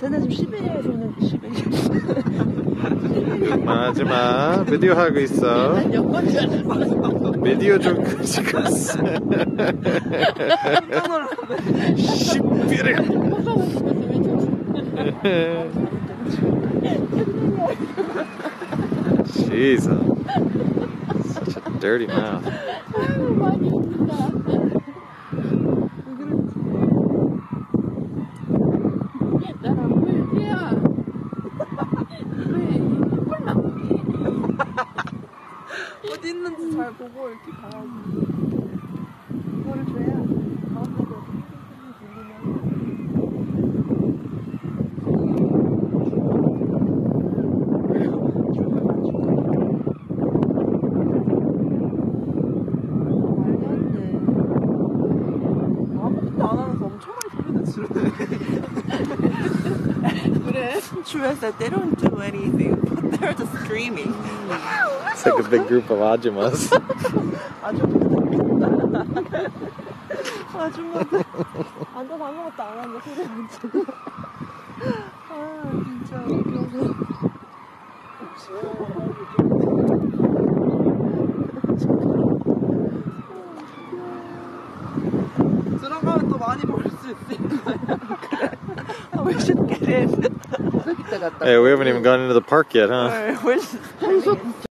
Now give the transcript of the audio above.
쟤네 지금 시베리아에서는 시베리아. 하지마. 비디오 하고 있어. 난 여권 줄 알았어. 비디오 좀 끄지고 있어. 깜짝 놀랐네. 시베리아. Jesus. Such a dirty mouth. 아유, 많이 웃는다. 나랑 물이야. 왜 꿀나무니? 어디 있는지 잘 보고 이렇게 가야지. 이거를 줘야 가운데도 That they don't do anything, but they're just screaming. It's like a big group of ajumas. 아줌마들 앉아서 아무것도 안 하는데 소리 안 치고. 아 진짜 웃겨서. 들어가면 또 많이 벌 수 있으니까. We should get in. Hey, we haven't even gone into the park yet, huh? We're just